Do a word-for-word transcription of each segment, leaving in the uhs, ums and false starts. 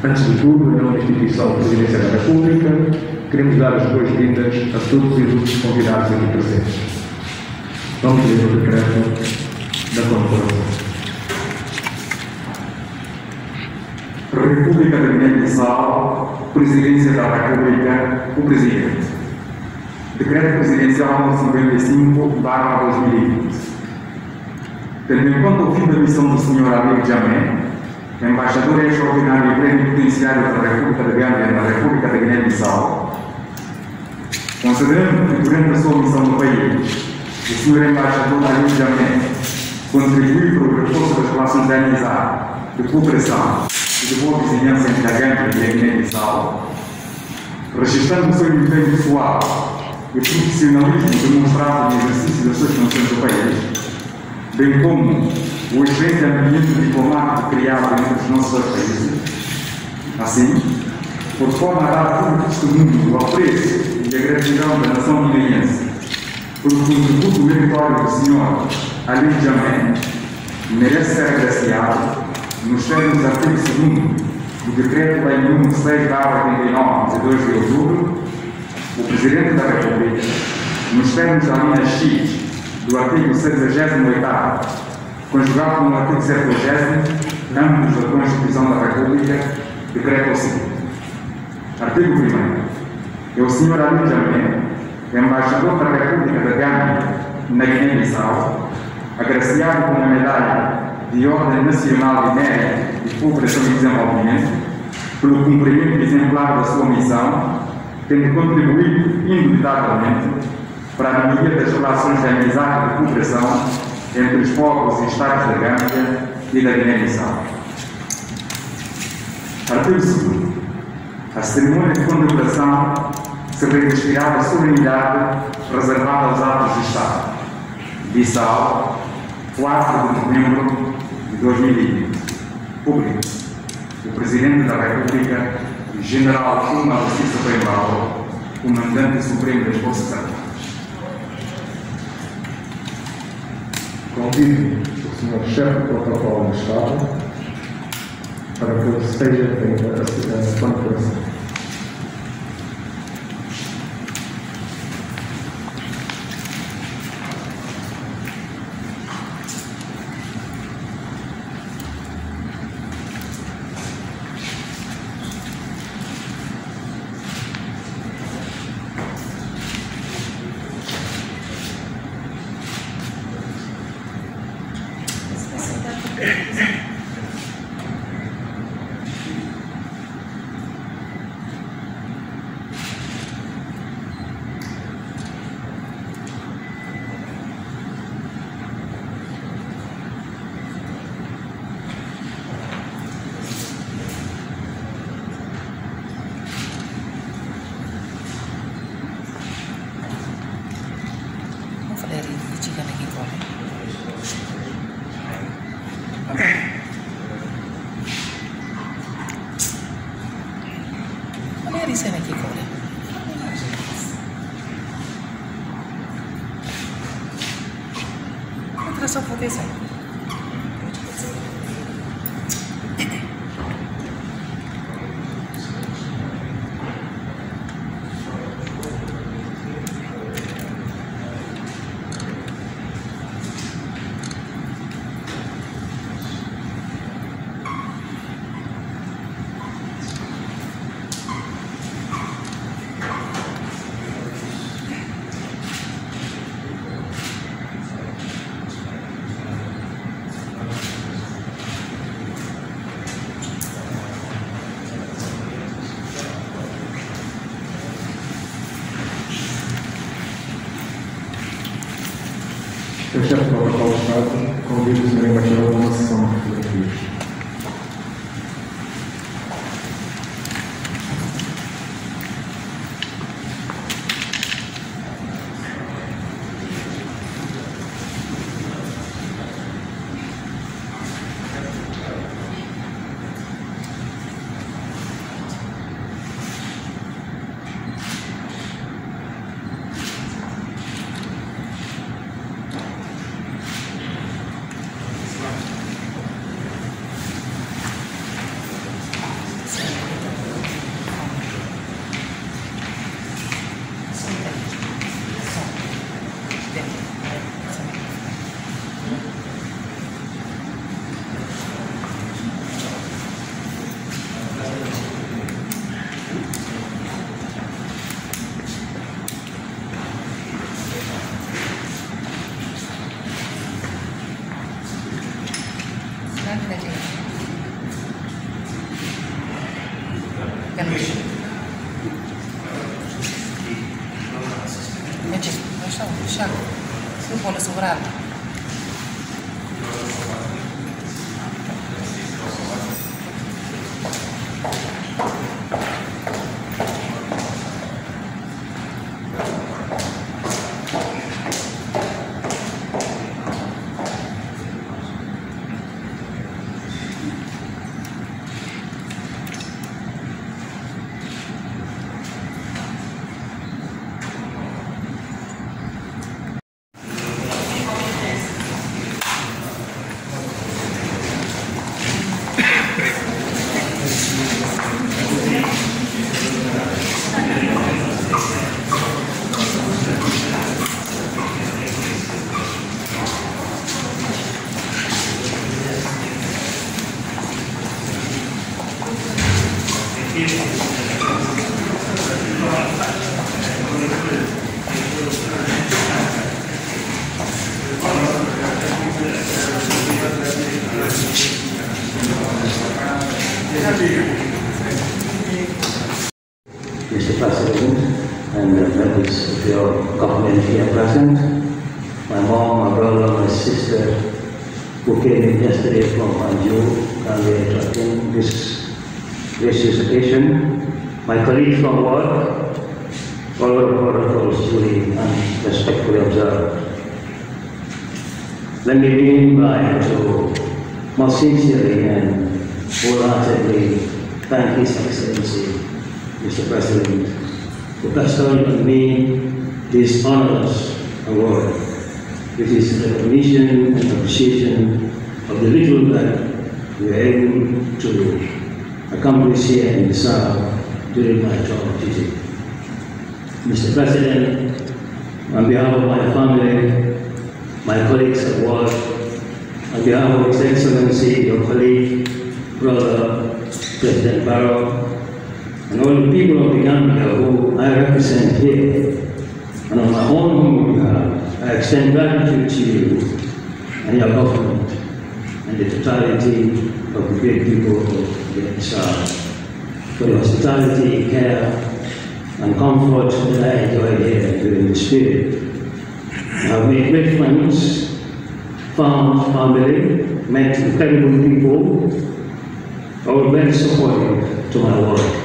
Antes de tudo, em nome da instituição Presidência da República, queremos dar as boas-vindas a todos os ilustres convidados aqui presentes. Vamos ler o decreto da Concordação. República da Guiné-Bissau, Presidência da República, o Presidente. Decreto Presidencial número cinquenta e cinco barra dois mil e vinte. Tendo em conta o fim da missão do senhor Amigo Jamé, Embaixador Extraordinário e Plenipotenciário da República da Gâmbia na República da Guiné-Bissau, considerando que durante a sua missão no país, o senhor Embaixador Amigo Jamé contribuiu para o reforço das relações de amizade, de cooperação e de boa vizinhança entre a Gâmbia e a Guiné-Bissau, registrando o seu empenho pessoal e profissionalismo demonstrado no exercício das suas funções do país, bem como o excelente ambiente diplomático criado entre os nossos dois países. Assim, por forma a dar público testemunho do apreço e da gratidão da nação guineense pelo contributo meritório do senhor Ali Jamé, merece ser agraciado nos termos do artigo segundo do Decreto-Lei número seis barra oitenta e nove, de dois de outubro, o Presidente da República, nos termos da linha X do artigo sessagésimo oitavo, conjugado com o artigo septuagésimo, ambos da Constituição da República, decreta o seguinte. Artigo primeiro. É o senhor Ali Jamé, Embaixador da República da Gâmbia na Guiné-Bissau, agraciado com a medalha de Ordem Nacional de Mérito de Cooperação e Desenvolvimento, pelo cumprimento exemplar da sua missão, tendo contribuído indubitavelmente para a melhoria das relações de amizade e de cooperação entre os povos e estados da Gâmbia e da Guiné-Bissau. Artigo segundo. A cerimônia de condecoração se revestirá da solenidade reservada aos atos de Estado. Bissau, quatro de novembro de dois mil e vinte. Público. O Presidente da República, General Kuma Luciso Pembau, Comandante Supremo das Forças Armadas. Convido o senhor Chefe do Protocolo do Estado para que esteja feita a condecoração. O chefe do Protocolo do Estado convida o senhor Embaixador a uma sessão de fotografias. permiso. Meche, lasciamo, lasciamo. Si vuole sovrare. Mister President and the members of your government here present, my mom, my brother, my sister, who came in yesterday from Banjul, and we are attending this gracious occasion, my colleagues from work, all of the protocols duly and respectfully observed. Let me begin by to most sincerely and wholeheartedly thank His Excellency, Mister President, for bestowing on me this honorous award, which is recognition and appreciation of the little that we were able to accomplish here in the South during my tour of duty. Mister President, on behalf of my family, my colleagues at work, on behalf of His Excellency, your colleague, brother, President Barrow, and all the people of the Gambia who I represent here, and on my own humble behalf, I extend gratitude to you and your government and the totality of the great people of the South for the hospitality, care, and comfort that I enjoyed here during this period. I have made great friends, found family, met incredible people, all very supportive to my work.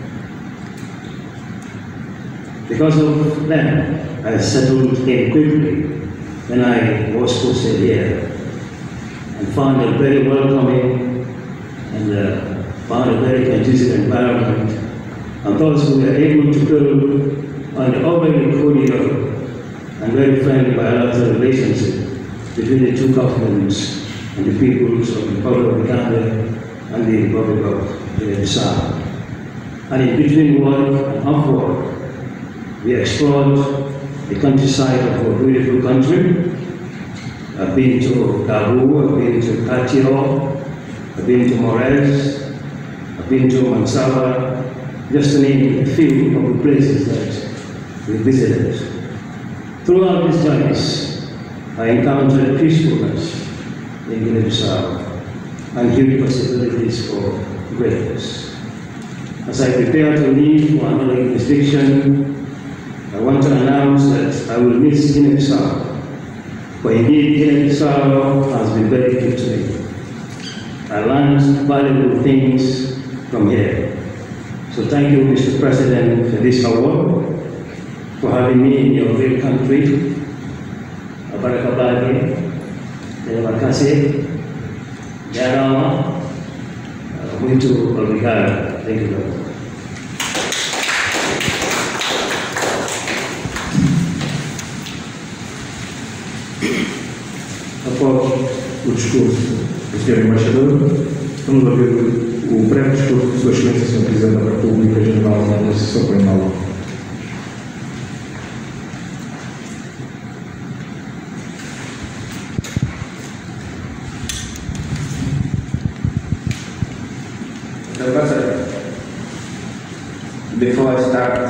Because of them, I settled in quickly when I was posted here and found a very welcoming and uh, found a very conducive environment, and thus we were able to build on the already cordial and very friendly bilateral relationship between the two governments and the peoples of the Republic of Gambia and the Republic of Guinea-Bissau. And in between work and off work, we explored the countryside of our beautiful country. I've been to Gabu, I've been to Katio, I've been to Mores, I've been to Mansala, just to name a few of the places that we visited. Throughout these journeys, I encountered peacefulness in Guinea-Bissau and huge possibilities for greatness. As I prepare to leave for another jurisdiction, I want to announce that I will miss Guinea-Bissau, for indeed Guinea-Bissau has been very good to me. I learned valuable things from here. So thank you, Mister President, for this award, for having me in your great country. Abarakabadi, terima kasih, jarama, muito obrigado. Thank you very much. Após o discurso do senhor Embaixador, vamos ouvir o breve discurso de Sua Excelência, senhor Presidente da República, General da Associação Penal. Before I start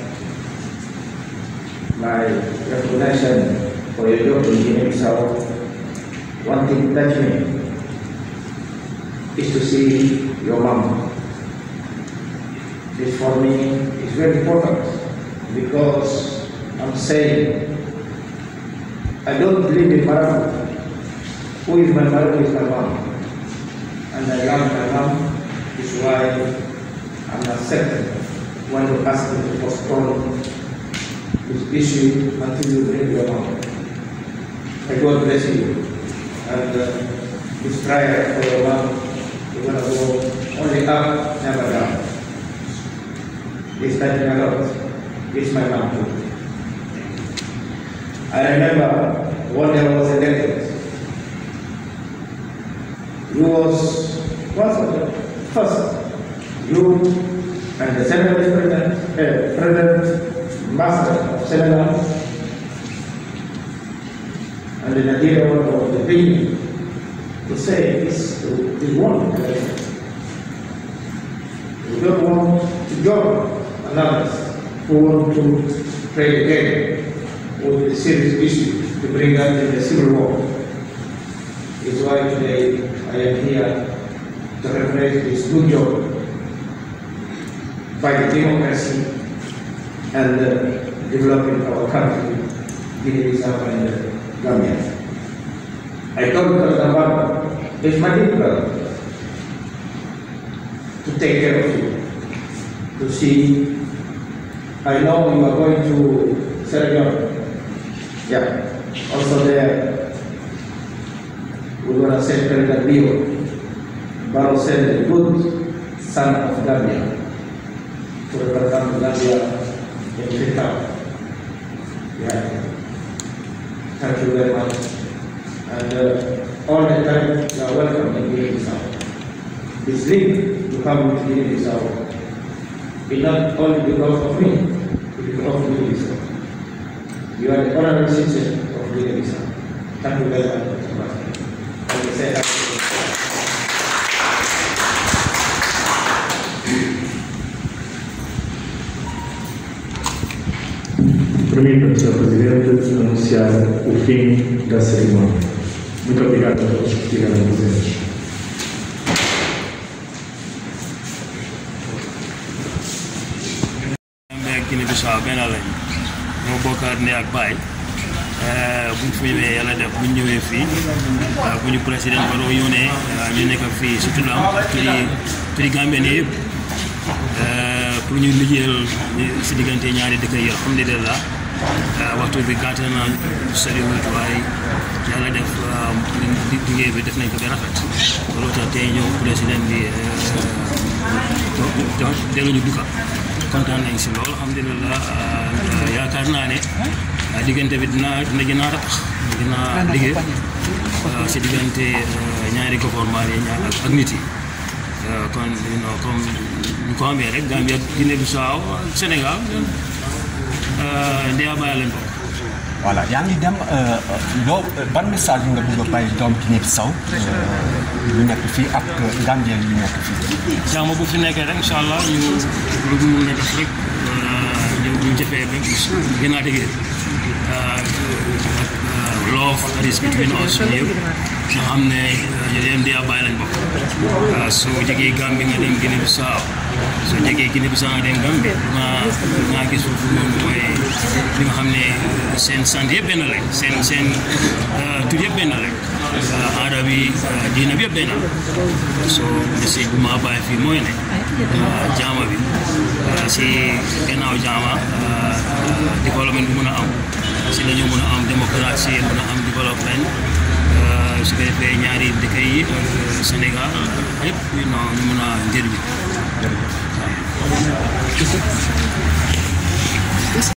my recognition for your job in Guinea-Bissau, one thing touched me is to see your mom. This for me is very important because I'm saying I don't believe in Marabu. Who is my mother? Who is my mom? And I love my mom. Is why I'm not certain when you ask me to postpone this issue until you bring your mom. May God bless you. And uh, this prayer for your mom, you're going to go only up, never down. This time a lot. It's my mom too. I remember when I was elected, you was was the first. You and the Senate President, uh, President, Master of Senegal, and the Nigeria of the opinion to say this is one election. We don't want to join others who want to play the game with the serious issue to bring us in the civil war. It's why today I am here to represent this good job by the democracy and uh, developing our country, Guinea-Bissau and uh, Gambia. I told President Obama, it's my big brother, to take care of you, to see. I know you are going to Sierra Leone. Yeah, also there, we're going to send President Bio. Barrow sent a good son of Gambia to represent Gambia in Freetown. Yeah. Thank you very much. And uh, all the time you are welcome in Guinea-Bissau. This link to come with Guinea-Bissau is not only because of me, it is because of Guinea-Bissau. You are the honorary citizen of Guinea-Bissau. Thank you very much. And we say that. Permita-me, senhor Presidente, anunciar o fim da cerimónia. Muito obrigado a todos que estiveram presentes. Guinée-Bissau benn lañ ñoo bokkaat ne ak baay bu ñu fi ñëwee yàlla def bu ñu ñëwee fii bu ñu président Barrow yónnee ñu nekk fii surtout la turi turi Gambien yëpp pour ñu liggéeyal si diggante ñaari dëkk yi alhamdulillah waxtu bi gàtt na soriwut waaye yàlla def liggéey bi def nañ ko ba rafet loolu tax tey ñëw président bi dellu ñu dukka kontaan nañ si loolu alhamdulillah yaakaar naa ne diggante bi dina dina gën a tax dina liggéey si diggante ñaari gouvernement yi ñaar ak nit yi kon non comme ñu ko amee rek Gambie ak Guinée-Bissau Sénégal ndeya bàyyi leen bokk. voilà yaa ngi dem loo ban message nga bëgg a bàyyi doom Guinée-Bissau ñu nekk fii ak Gambien yu nekk fii. jàmm bu fi nekkee rek incha allah ñu lu mu mën a def rek ñu jëfee ba gën a déggee love that is between us ñëpp nga xam ne yéen ndeya bàyyi leen bokk soo jógee Gambie nga dem Guinée-Bissau soo jógee Guinée-Bissau nga dem Gambie nga nga gis foofu noonu mooy li nga xam ne seen sant yëpp benn rek seen seen tur yëpp benn rek aada bi diina bi yëpp benn so message bu ma bàyyi fii mooy ne jaama bi si gannaaw jaama développement bi mën a am si la ñu mën a am démocratie mën a am développement su ko defee ñaari dëkk yi Sénégal yëpp ñu mën a njëriñ